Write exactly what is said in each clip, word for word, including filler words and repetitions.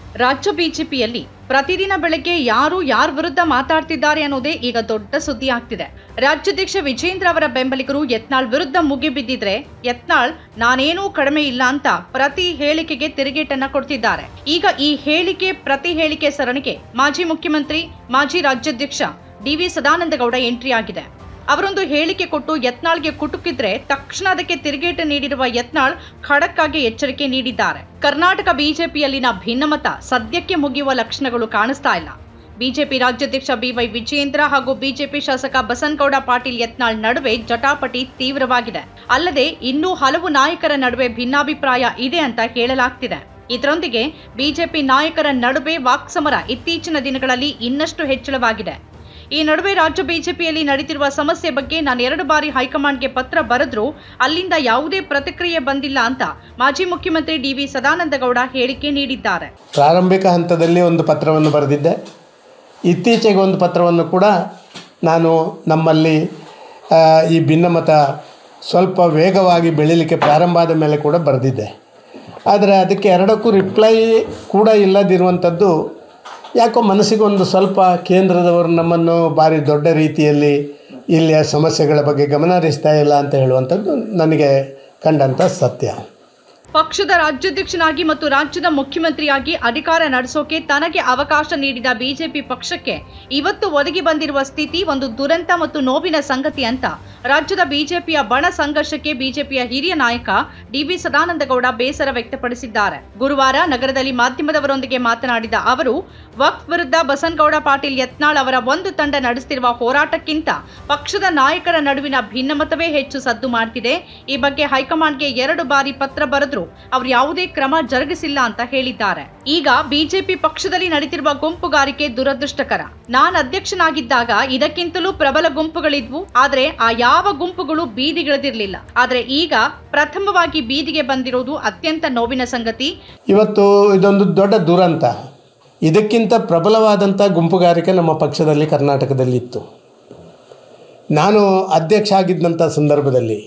ರಾಜ್ಯ ಬಿಜೆಪಿಯಲ್ಲಿ ಪ್ರತಿದಿನ ಬೆಳಗ್ಗೆ ಯಾರು ಯಾರ ವಿರುದ್ಧ ಮಾತಾಡ್ತಿದ್ದಾರೆ ಅನ್ನೋದೇ ಈಗ ದೊಡ್ಡ ಸುದ್ದಿ ಆಗ್ತಿದೆ. ರಾಜ್ಯಾಧ್ಯಕ್ಷ ವಿಜೇಂದ್ರ ಅವರ ಬೆಂಬಲಿಗರು ಯತ್ನಾಳ್ ವಿರುದ್ಧ ಮುಗಿಬಿದ್ದಿದ್ರೆ ಯತ್ನಾಳ್ ನಾನೇನೂ ಕಡಿಮೆ ಇಲ್ಲ ಅಂತ ಪ್ರತಿ ಹೇಳಿಕೆಗೆ ತಿರುಗೇಟನ್ನ ಕೊಡ್ತಿದ್ದಾರೆ. ಈಗ ಈ ಹೇಳಿಕೆ ಪ್ರತಿ ಹೇಳಿಕೆ ಸರಣಿಗೆ ಮಾಜಿ ಮುಖ್ಯಮಂತ್ರಿ ಮಾಜಿ ರಾಜ್ಯಾಧ್ಯಕ್ಷ ಡಿ ವಿ ಸದಾನಂದಗೌಡ ಎಂಟ್ರಿ ಆಗಿದೆ. ಅವರೊಂದು ಹೇಳಿಕೆ ಕೊಟ್ಟು ಯತ್ನಾಳ್ಗೆ ಕುಟುಕಿದ್ರೆ ತಕ್ಷಣ ಅದಕ್ಕೆ ತಿರುಗೇಟು ನೀಡಿರುವ ಯತ್ನಾಳ್ ಖಡಕ್ ಆಗಿ ಎಚ್ಚರಿಕೆ ನೀಡಿದ್ದಾರೆ. ಕರ್ನಾಟಕ ಬಿಜೆಪಿಯಲ್ಲಿನ ಭಿನ್ನಮತ ಸದ್ಯಕ್ಕೆ ಮುಗಿಯುವ ಲಕ್ಷಣಗಳು ಕಾಣಿಸ್ತಾ ಇಲ್ಲ. ಬಿಜೆಪಿ ರಾಜ್ಯಾಧ್ಯಕ್ಷ ಬಿ ವೈ ವಿಜೇಂದ್ರ ಹಾಗೂ ಬಿಜೆಪಿ ಶಾಸಕ ಬಸನಗೌಡ ಪಾಟೀಲ್ ಯತ್ನಾಳ್ ನಡುವೆ ಜಟಾಪಟಿ ತೀವ್ರವಾಗಿದೆ. ಅಲ್ಲದೆ ಇನ್ನೂ ಹಲವು ನಾಯಕರ ನಡುವೆ ಭಿನ್ನಾಭಿಪ್ರಾಯ ಇದೆ ಅಂತ ಹೇಳಲಾಗ್ತಿದೆ. ಇದರೊಂದಿಗೆ ಬಿಜೆಪಿ ನಾಯಕರ ನಡುವೆ ವಾಕ್ಸಮರ ಇತ್ತೀಚಿನ ದಿನಗಳಲ್ಲಿ ಇನ್ನಷ್ಟು ಹೆಚ್ಚಳವಾಗಿದೆ. ಈ ನಡುವೆ ರಾಜ್ಯ ಬಿಜೆಪಿಯಲ್ಲಿ ನಡೆದಿರುವ ಸಮಸ್ಯೆ ಬಗ್ಗೆ ನಾನು ಎರಡು ಬಾರಿ ಹೈಕಮಾಂಡ್ಗೆ ಪತ್ರ ಬರೆದ್ರೂ ಅಲ್ಲಿಂದ ಯಾವುದೇ ಪ್ರತಿಕ್ರಿಯೆ ಬಂದಿಲ್ಲ ಅಂತ ಮಾಜಿ ಮುಖ್ಯಮಂತ್ರಿ ಡಿ ವಿ ಸದಾನಂದಗೌಡ ಹೇಳಿಕೆ ನೀಡಿದ್ದಾರೆ. ಪ್ರಾರಂಭಿಕ ಹಂತದಲ್ಲಿ ಒಂದು ಪತ್ರವನ್ನು ಬರೆದಿದ್ದೆ. ಇತ್ತೀಚೆಗೆ ಒಂದು ಪತ್ರವನ್ನು ಕೂಡ ನಾನು ನಮ್ಮಲ್ಲಿ ಈ ಭಿನ್ನಮತ ಸ್ವಲ್ಪ ವೇಗವಾಗಿ ಬೆಳೀಲಿಕ್ಕೆ ಪ್ರಾರಂಭ ಆದ ಮೇಲೆ ಕೂಡ ಬರೆದಿದ್ದೆ. ಆದರೆ ಅದಕ್ಕೆ ಎರಡಕ್ಕೂ ರಿಪ್ಲೈ ಕೂಡ ಇಲ್ಲದಿರುವಂಥದ್ದು ಯಾಕೋ ಮನಸ್ಸಿಗೆ ಒಂದು ಸ್ವಲ್ಪ ಕೇಂದ್ರದವರು ನಮ್ಮನ್ನು ಭಾರಿ ದೊಡ್ಡ ರೀತಿಯಲ್ಲಿ ಇಲ್ಲಿಯ ಸಮಸ್ಯೆಗಳ ಬಗ್ಗೆ ಗಮನ ಹರಿಸ್ತಾ ಇಲ್ಲ ಅಂತ ಹೇಳುವಂಥದ್ದು ನನಗೆ ಕಂಡಂಥ ಸತ್ಯ. ಪಕ್ಷದ ರಾಜ್ಯಾಧ್ಯಕ್ಷನಾಗಿ ಮತ್ತು ರಾಜ್ಯದ ಮುಖ್ಯಮಂತ್ರಿಯಾಗಿ ಅಧಿಕಾರ ನಡೆಸೋಕೆ ತನಗೆ ಅವಕಾಶ ನೀಡಿದ ಬಿಜೆಪಿ ಪಕ್ಷಕ್ಕೆ ಇವತ್ತು ಒದಗಿ ಬಂದಿರುವ ಸ್ಥಿತಿ ಒಂದು ದುರಂತ ಮತ್ತು ನೋವಿನ ಸಂಗತಿ ಅಂತ ರಾಜ್ಯದ ಬಿಜೆಪಿಯ ಬಣ ಸಂಘರ್ಷಕ್ಕೆ ಬಿಜೆಪಿಯ ಹಿರಿಯ ನಾಯಕ ಡಿ ವಿ ಸದಾನಂದಗೌಡ ಬೇಸರ ವ್ಯಕ್ತಪಡಿಸಿದ್ದಾರೆ. ಗುರುವಾರ ನಗರದಲ್ಲಿ ಮಾಧ್ಯಮದವರೊಂದಿಗೆ ಮಾತನಾಡಿದ ಅವರು, ವಕ್ಫ್ ವಿರುದ್ಧ ಬಸನಗೌಡ ಪಾಟೀಲ್ ಯತ್ನಾಳ್ ಅವರ ಒಂದು ತಂಡ ನಡೆಸುತ್ತಿರುವ ಹೋರಾಟಕ್ಕಿಂತ ಪಕ್ಷದ ನಾಯಕರ ನಡುವಿನ ಭಿನ್ನಮತವೇ ಹೆಚ್ಚು ಸದ್ದು ಮಾಡ್ತಿದೆ. ಈ ಬಗ್ಗೆ ಹೈಕಮಾಂಡ್ಗೆ ಎರಡು ಬಾರಿ ಪತ್ರ ಬರೆದ್ರು ಅವರು ಯಾವುದೇ ಕ್ರಮ ಜರುಗಿಸಿಲ್ಲ ಅಂತ ಹೇಳಿದ್ದಾರೆ. ಈಗ ಬಿಜೆಪಿ ಪಕ್ಷದಲ್ಲಿ ನಡೆದಿರುವ ಗುಂಪುಗಾರಿಕೆ ದುರದೃಷ್ಟಕರ. ನಾನು ಅಧ್ಯಕ್ಷನಾಗಿದ್ದಾಗ ಇದಕ್ಕಿಂತಲೂ ಪ್ರಬಲ ಗುಂಪುಗಳಿದ್ವು. ಆದ್ರೆ ಆ ಯಾವ ಗುಂಪುಗಳು ಬೀದಿಗಿಳಿದಿರಲಿಲ್ಲ. ಆದ್ರೆ ಈಗ ಪ್ರಥಮವಾಗಿ ಬೀದಿಗೆ ಬಂದಿರೋದು ಅತ್ಯಂತ ನೋವಿನ ಸಂಗತಿ. ಇವತ್ತು ಇದೊಂದು ದೊಡ್ಡ ದುರಂತ. ಇದಕ್ಕಿಂತ ಪ್ರಬಲವಾದಂಥ ಗುಂಪುಗಾರಿಕೆ ನಮ್ಮ ಪಕ್ಷದಲ್ಲಿ ಕರ್ನಾಟಕದಲ್ಲಿ ಇತ್ತು. ನಾನು ಅಧ್ಯಕ್ಷ ಆಗಿದ್ದಂಥ ಸಂದರ್ಭದಲ್ಲಿ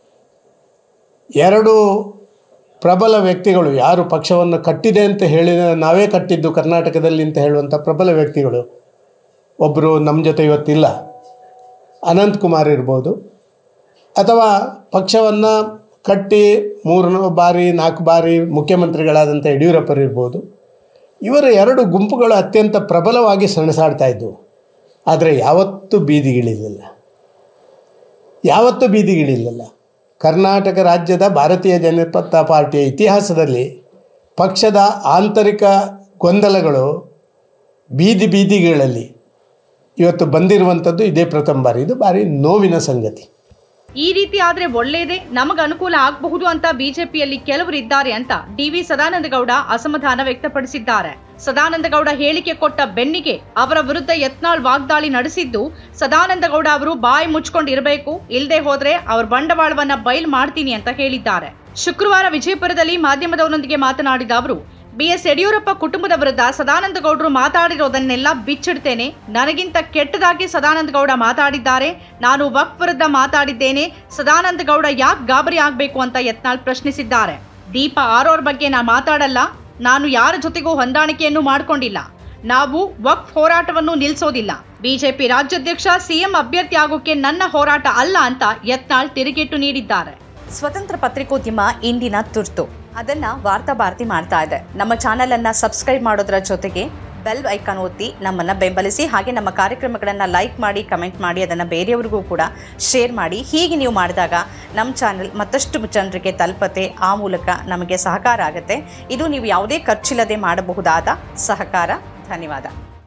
ಎರಡು ಪ್ರಬಲ ವ್ಯಕ್ತಿಗಳು, ಯಾರು ಪಕ್ಷವನ್ನು ಕಟ್ಟಿದೆ ಅಂತ ಹೇಳಿ ನಾವೇ ಕಟ್ಟಿದ್ದು ಕರ್ನಾಟಕದಲ್ಲಿ ಅಂತ ಹೇಳುವಂಥ ಪ್ರಬಲ ವ್ಯಕ್ತಿಗಳು, ಒಬ್ಬರು ನಮ್ಮ ಜೊತೆ ಇವತ್ತಿಲ್ಲ, ಅನಂತಕುಮಾರ್ ಇರ್ಬೋದು, ಅಥವಾ ಪಕ್ಷವನ್ನು ಕಟ್ಟಿ ಮೂರು ಬಾರಿ ನಾಲ್ಕು ಬಾರಿ ಮುಖ್ಯಮಂತ್ರಿಗಳಾದಂಥ ಯಡಿಯೂರಪ್ಪರು ಇರ್ಬೋದು. ಇವರ ಎರಡು ಗುಂಪುಗಳು ಅತ್ಯಂತ ಪ್ರಬಲವಾಗಿ ಸೆಣಸಾಡ್ತಾ ಇದ್ದವು. ಆದರೆ ಯಾವತ್ತೂ ಬೀದಿಗಿಳಿಲಿಲ್ಲ, ಯಾವತ್ತೂ ಬೀದಿಗಿಳಿಲಿಲ್ಲ. ಕರ್ನಾಟಕ ರಾಜ್ಯದ ಭಾರತೀಯ ಜನತಾ ಪಾರ್ಟಿಯ ಇತಿಹಾಸದಲ್ಲಿ ಪಕ್ಷದ ಆಂತರಿಕ ಗೊಂದಲಗಳು ಬೀದಿ ಬೀದಿಗಳಲ್ಲಿ ಇವತ್ತು ಬಂದಿರುವಂಥದ್ದು ಇದೇ ಪ್ರಥಮ ಬಾರಿ. ಇದು ಭಾರಿ ನೋವಿನ ಸಂಗತಿ. ಈ ರೀತಿ ಆದ್ರೆ ಒಳ್ಳೆಯದೇ, ನಮಗೆ ಅನುಕೂಲ ಆಗಬಹುದು ಅಂತ ಬಿಜೆಪಿಯಲ್ಲಿ ಕೆಲವರು ಇದ್ದಾರೆ ಅಂತ ಡಿ ವಿ ಸದಾನಂದಗೌಡ ಅಸಮಾಧಾನ ವ್ಯಕ್ತಪಡಿಸಿದ್ದಾರೆ. ಸದಾನಂದಗೌಡ ಹೇಳಿಕೆ ಕೊಟ್ಟ ಬೆನ್ನಿಗೆ ಅವರ ವಿರುದ್ಧ ಯತ್ನಾಳ್ ವಾಗ್ದಾಳಿ ನಡೆಸಿದ್ದು, ಸದಾನಂದಗೌಡ ಅವರು ಬಾಯಿ ಮುಚ್ಕೊಂಡಿರಬೇಕು, ಇಲ್ಲದೆ ಹೋದ್ರೆ ಅವ್ರ ಬಂಡವಾಳವನ್ನ ಬಯಲು ಮಾಡ್ತೀನಿ ಅಂತ ಹೇಳಿದ್ದಾರೆ. ಶುಕ್ರವಾರ ವಿಜಯಪುರದಲ್ಲಿ ಮಾಧ್ಯಮದವರೊಂದಿಗೆ ಮಾತನಾಡಿದ ಅವರು, ಬಿ ಎಸ್ ಯಡಿಯೂರಪ್ಪ ಕುಟುಂಬದ ವಿರುದ್ಧ ಸದಾನಂದಗೌಡರು ಮಾತಾಡಿರೋದನ್ನೆಲ್ಲ ಬಿಚ್ಚಿಡ್ತೇನೆ. ನನಗಿಂತ ಕೆಟ್ಟದಾಗಿ ಸದಾನಂದಗೌಡ ಮಾತಾಡಿದ್ದಾರೆ. ನಾನು ವಕ್ಫ್ ವಿರುದ್ಧ ಮಾತಾಡಿದ್ದೇನೆ. ಸದಾನಂದಗೌಡ ಯಾಕೆ ಗಾಬರಿ ಆಗಬೇಕು ಅಂತ ಯತ್ನಾಳ್ ಪ್ರಶ್ನಿಸಿದ್ದಾರೆ. ದೀಪ ಆರೋರ್ ಬಗ್ಗೆ ನಾ ಮಾತಾಡಲ್ಲ. ನಾನು ಯಾರ ಜೊತೆಗೂ ಹೊಂದಾಣಿಕೆಯನ್ನು ಮಾಡಿಕೊಂಡಿಲ್ಲ. ನಾವು ವಕ್ಫ್ ಹೋರಾಟವನ್ನು ನಿಲ್ಲಿಸೋದಿಲ್ಲ. ಬಿಜೆಪಿ ರಾಜ್ಯಾಧ್ಯಕ್ಷ ಸಿಎಂ ಅಭ್ಯರ್ಥಿ ಆಗೋಕೆ ನನ್ನ ಹೋರಾಟ ಅಲ್ಲ ಅಂತ ಯತ್ನಾಳ್ ತಿರುಗೇಟು ನೀಡಿದ್ದಾರೆ. ಸ್ವತಂತ್ರ ಪತ್ರಿಕೋದ್ಯಮ ಇಂದಿನ ತುರ್ತು, ಅದನ್ನ ವಾರ್ತಾ ಭಾರತಿ ಮಾಡ್ತಾ ಇದೆ. ನಮ್ಮ ಚಾನೆಲ್ ಅನ್ನ ಸಬ್ಸ್ಕ್ರೈಬ್ ಮಾಡೋದ್ರ ಜೊತೆಗೆ ಬೆಲ್ ಐಕಾನ್ ಒತ್ತಿ ನಮ್ಮನ್ನ ಬೆಂಬಲಿಸಿ. ಹಾಗೆ ನಮ್ಮ ಕಾರ್ಯಕ್ರಮಗಳನ್ನ ಲೈಕ್ ಮಾಡಿ, ಕಮೆಂಟ್ ಮಾಡಿ, ಅದನ್ನ ಬೇರೆಯವರಿಗೂ ಕೂಡ ಶೇರ್ ಮಾಡಿ. ಹೀಗೆ ನೀವು ಮಾಡಿದಾಗ ನಮ್ಮ ಚಾನೆಲ್ ಮತ್ತಷ್ಟು ಜನರಿಗೆ ತಲುಪತ್ತೆ. ಆ ಮೂಲಕ ನಮಗೆ ಸಹಕಾರ ಆಗುತ್ತೆ. ಇದು ನೀವು ಯಾವುದೇ ಖರ್ಚಿಲ್ಲದೆ ಮಾಡಬಹುದಾದ ಸಹಕಾರ. ಧನ್ಯವಾದ.